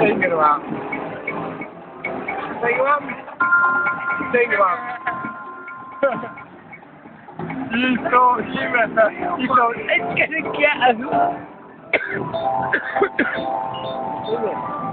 Taking him out. Take him out. Take him out. You thought it's gonna get us.